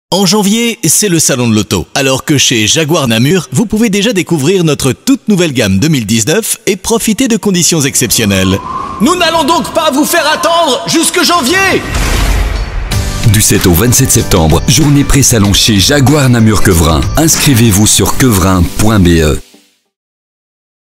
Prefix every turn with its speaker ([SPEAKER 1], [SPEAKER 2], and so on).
[SPEAKER 1] En janvier, c'est le salon de l'auto. Alors que chez Jaguar Namur, vous pouvez déjà découvrir notre toute nouvelle gamme 2019 et profiter de conditions exceptionnelles. Nous n'allons donc pas vous faire attendre jusque janvier!
[SPEAKER 2] Du 7 au 27 septembre, journée pré-salon chez Jaguar Namur Quevrin. Inscrivez-vous sur quevrin.be.